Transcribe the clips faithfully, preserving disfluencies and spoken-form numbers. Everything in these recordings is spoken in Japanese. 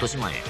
豊島へ。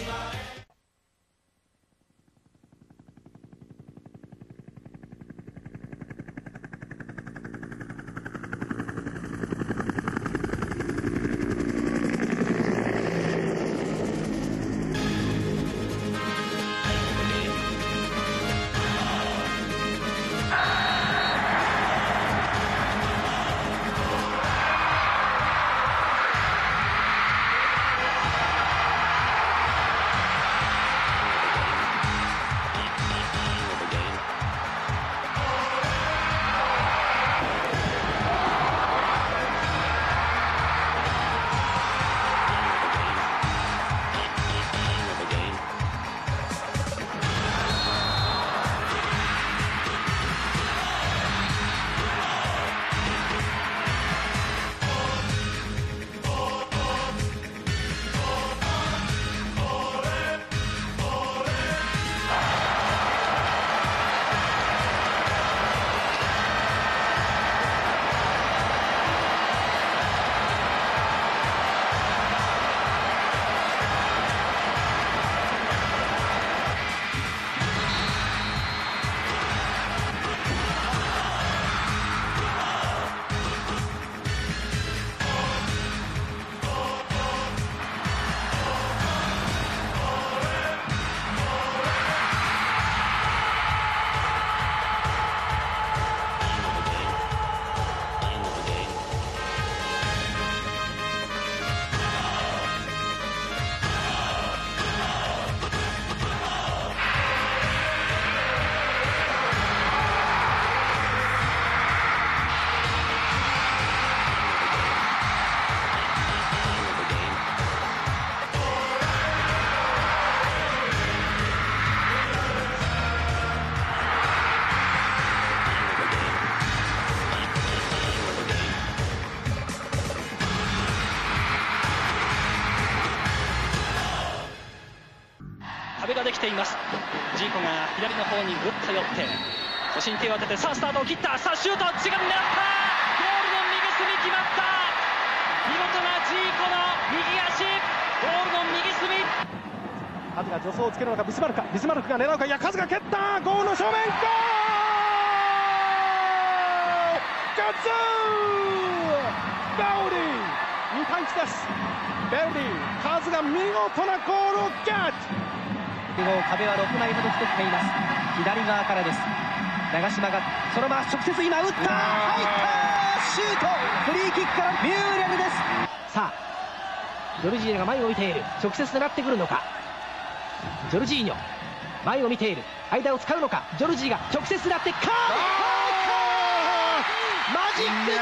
壁ができています。ジーコが左の方にぐっと寄って腰に手を当てて、さあスタートを切った。さあシュート、時間狙った。ゴールの右隅決まった。見事なジーコの右足、ゴールの右隅。 カズが助走をつけるのか、ビスマルクか、ビスマルクが狙うか。いや、カズが蹴った。ゴールの正面、ゴールカズベルディにたいいちです。ベルディ、カズが見事なゴールをゲット。 壁はろくまいほど作っています。左側からです。長嶋がそのまま直接今打った。入った。シュート。フリーキックからミューレルです。さあジョルジーニョが前を見ている。直接狙ってくるのか。ジョルジーニョ前を見ている。間を使うのか。ジョルジーが直接狙ってカーブ。マジックゴール、ジョル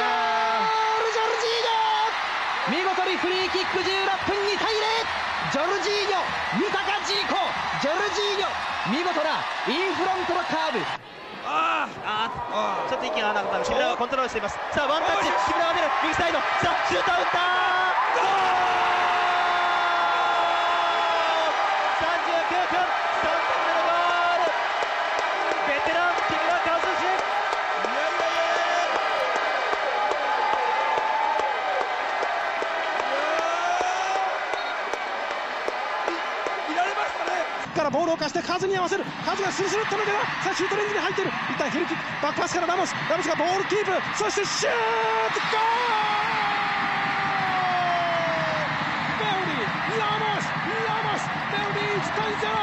ジーニョ。見事にフリーキックじゅうろっぷんにたいゼロ。ジョルジーニョ、豊かジーコ、ジョルジーニョ、見事なインフロントのカーブ。 ああ、ちょっと息が合わなかったので木村がコントロールしています。さあワンタッチ、木村が出る。右サイド、さあシュートを打った。ゴール。さんじゅうきゅうふん、さんてんめのゴール。ベテラン木村和志。いやいやいやからボールを貸してカズに合わせる。カズがスルスルっと抜けた。さあシュートレンジに入っている。一旦ヒルキック、バックパスからラモス。ラモスがボールキープ、そしてシュート。ゴール。ベルディ、ラモス、ラモス、ベルディいちたいゼロ。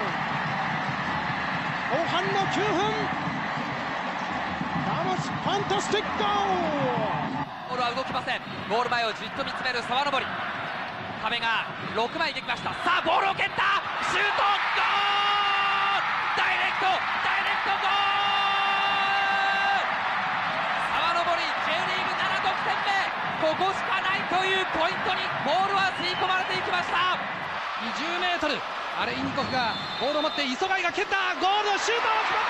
後半のきゅうふん、ラモスファンタスティックゴール。 ボールは動きません。ゴール前をじっと見つめる沢登。壁がろくまいできました。さあボールを蹴った。シュート、ゴール。ダイレクト、ダイレクトゴール。沢登 J リーグなな得点目。ここしかないというポイントにボールは吸い込まれていきました。 にじゅうメートル、アレイニコフがボールを持って磯貝が蹴った。ゴールのシュートを決まった。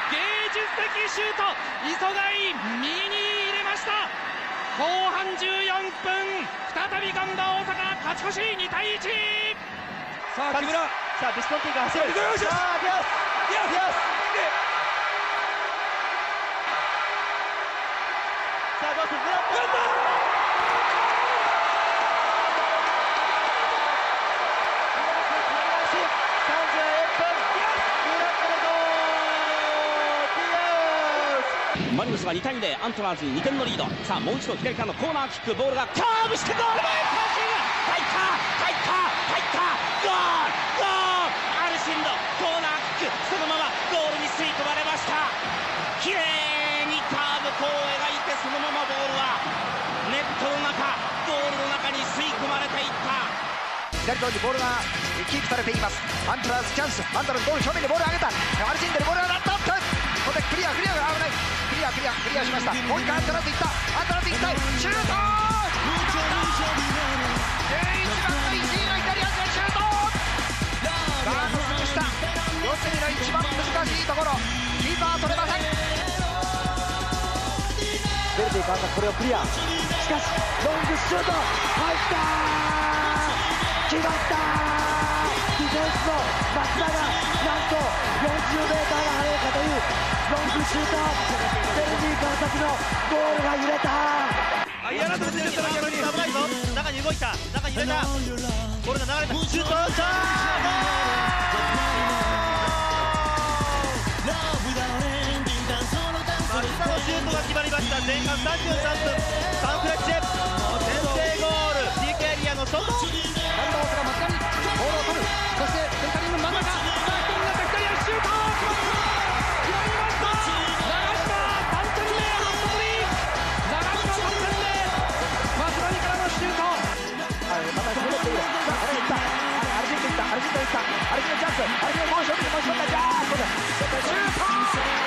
芸術的シュート、磯貝右に入れました。後半じゅうよんぷん、再びガンバ大阪勝ち越しにたいいち。 さあ木村、さあディスコンティが走る。さあディアス、ディアス、ディアス。さあどうする。狙った。 マリノスがにたいゼロ、アントラーズににてんのリード。さあもう一度左からのコーナーキック、ボールがカーブしてゴール前、入った入った入ったゴールゴール、アルシンドコーナーキック、そのままゴールに吸い込まれました。きれいにカーブ弧を描いて、そのままボールはネットの中、ゴールの中に吸い込まれていった。 左側にボールがキープされています。アントラーズチャンス、アントラーズゴール正面にボールを上げた、アルシンドにボールがなった、ここでクリアクリアが危ない、クリアクリアクリアしました。もう一回アントラーズいった、アントラーズいったシュート、じゅういちばんの石井の左足でシュート、ガード崩した、四隅の一番難しいところ、キーパー取れません。 ベルディ監督これをクリア、しかしロングシュート入ったー、決まったー、ディフェンスの松田がなんとよんじゅうメーターが速いかというロングシュート、ベルディ監督のゴールが揺れたー。 あ、いやらと出てたら逆に危ないぞ。中に動いた、中に入れた、ボールが流れた、シュート、さあ松田のシュートが決まりました。前半さんじゅうさんぷん、サンフレッチェ先制ゴール、 ピーケー エリアの外、 ランドオスが松田にボールを取る、そしてセンタリング真ん中、さあ一人になって左足シュート、決まりました、長島さんてんめ、ハットトリック、長島さんてんめ、松田にからのシュート、 また戻っている、さあこれいった、アルジェントいった、アルジェントいった、アルジェントチャンス、アルジェントもう一つもう一つだ、じゃあこれシュート、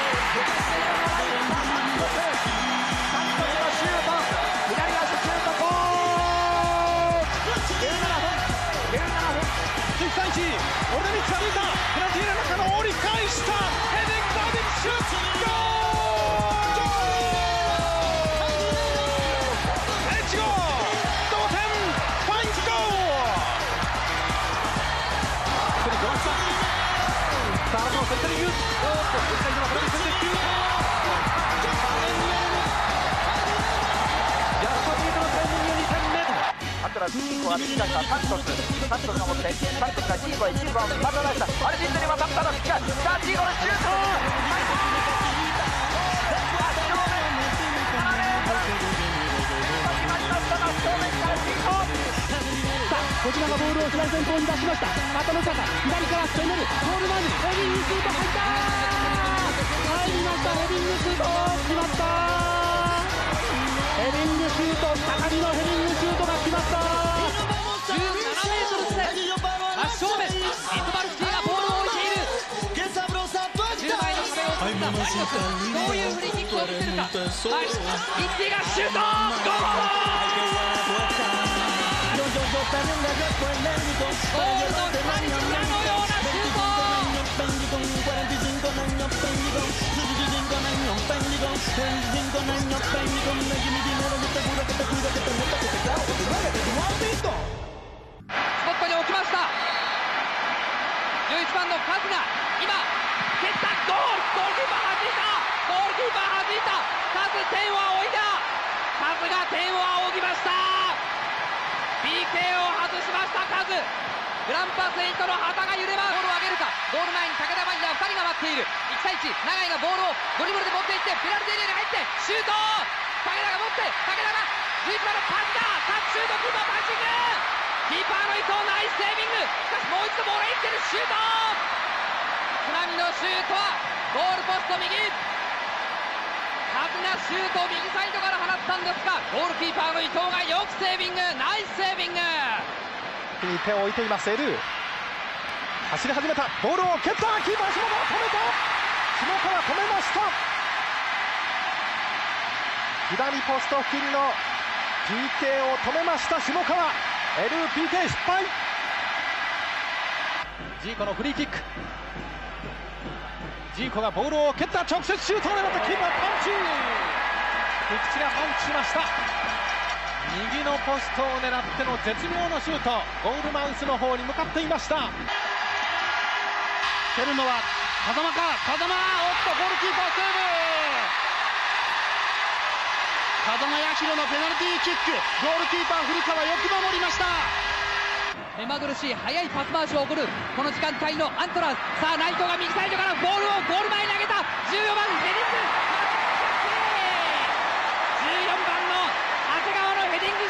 オルデミックスが抜いた、ペナルティーエリアの中の折り返した、ヘディングダービッシュ、ゴール、エッジゴール、同点、ファインズゴール、さあこのセンタリング、おっとセンタリングはこれで先制球、やっと見えたのタイミングにてんめ、 アントラーズチームは突き出したサントス、サントスが持ってサントスがチームはチームはまた出した、アルジェントに渡ったのしかし、さあチームのシュート、 小島がボールを左前方に出しました。股の中、左から攻める、ゴール前にヘディングシュート入ったー、入りました、ヘディングシュート決まったー、ヘディングシュート、高木のヘディングシュートが決まったー、 じゅうななメートル地点、真正面、イトバルスキーがボールを置いている、じゅうまいの壁を作ったマリノス、どういうフリーキックを見せるか、はい、イッティがシュート、ゴール、ゴールのカリスマのようなシュート、スポットに置きました、じゅういちばんのカズが今蹴った、ゴール、ゴールキーパー弾いた、ゴールキーパー弾いた、カズ天を仰いだ、カズが天を仰ぎました、 ピーケー を外しましたカズ、グランパスエイトの旗が揺れます、ボールを上げるか、ゴール前に武田マリナふたりが待っている、いち対いち、永井がボールをドリブルで持っていってペナルティーエリアに入ってシュート、武田が持って武田がじゅういちばんのパスだ、タッチシュート、キーパーパンチング、キーパーの伊藤ナイスセービング、しかしもう一度ボールへ行ってる、シュート、津波のシュートはゴールポスト右、カズがシュートを右サイドから放ったんですが、ゴールキーパーの伊藤がよくセービング、ナイスセービング、 に手を置いています。エル走り始めた、ボールを蹴った、キーパー下川止めた、下川止めました、左ポスト付近の ピーケー を止めました下川、 エルピーケー 失敗、ジーコのフリーキック、ジーコがボールを蹴った、直接シュートを狙った、キーパーパンチ、菊池がパンチしました、右のポストを狙っての絶妙のシュート、ゴールマウスの方に向かっていました。蹴るのは風間か、風間、おっとゴールキーパーセーブ、風間八宏のペナルティーキック、ゴールキーパー古川よく守りました。 目まぐるしい速いパス回しを送るこの時間帯のアントラーズ、さあ内藤が右サイドからボールをゴール前に投げた、じゅうよんばんヘディング、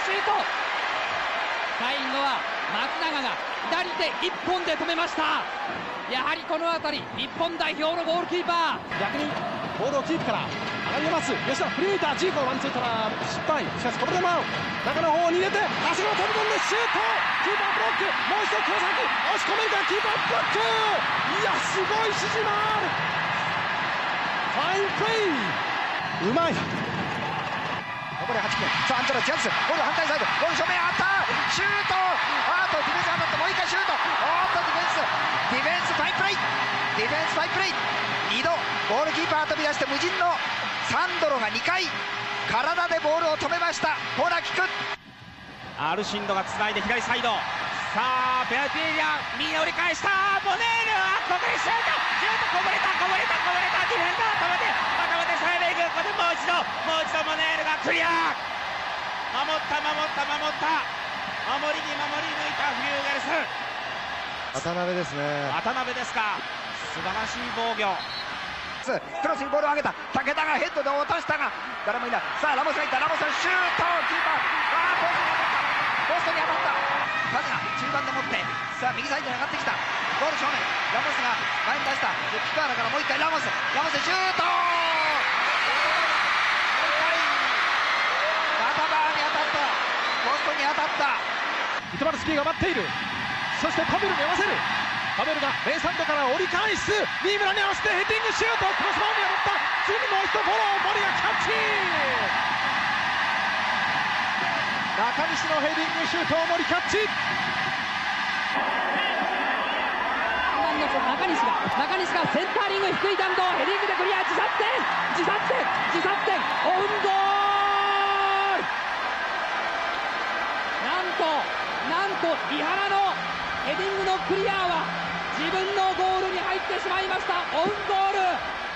シュート。最後は松永が左手一本で止めました。やはりこの辺り日本代表のゴールキーパー。 逆にボールをキープから上げます。吉田振り抜いた。ジーコワンツーから失敗。しかしこれでも中の方に入れて足が飛び込んでシュート。キーパーブロック。もう一度黒崎押し込めるか。キーパーブロック。いやすごい指示がある。ファインプレー。うまい。 残りはちふん。さあアントラチャンス。ゴール反対サイド。ゴール正面あった。シュート。あーとディフェンスが当たってもう一回シュート。おーっとディフェンス。ディフェンスファインプレー。ディフェンスファインプレー。にどゴールキーパー飛び出して無人のサンドロがにかい体でボールを止めました。コーナーキック。 アルシンドがつないで左サイド。さあペナルティーエリア右に折り返した。ボネールはここでシュート。シュートこぼれたこぼれたこぼれた。ディフェンダー止めてまたまたサイドいく。ここでもう一度もう一度モネールがクリア。守った守った守った。守りに守り抜いたフリューゲルス。 渡辺ですね。 渡辺ですか。素晴らしい防御。 クロスにボールを上げた。武田がヘッドで落としたが誰もいない。さあラモスがいった。ラモスのシュート。キーパーあーポストに当たった。ポストに当たった。カズが中盤で持ってさあ右サイドに上がってきた。ゴール正面ラモスが前に出した。ピカーラからもう一回ラモス。ラモスシュート。またバーに当たった。ポストに当たった。 イトマルスキーが待っている。そしてパベルに合わせる。パベルがメイサンドから折り返す。三村に合わせてヘディングシュート。クロスバーに当たった。次にもう一度フォロー。森がキャッチ。中西のヘディングシュートを森キャッチ。 中西が中西がセンターリング低い弾道ヘディングでクリア。自殺点自殺点自殺点オウンゴール。なんとなんと井原のヘディングのクリアは自分のゴールに入ってしまいました。オウンゴール。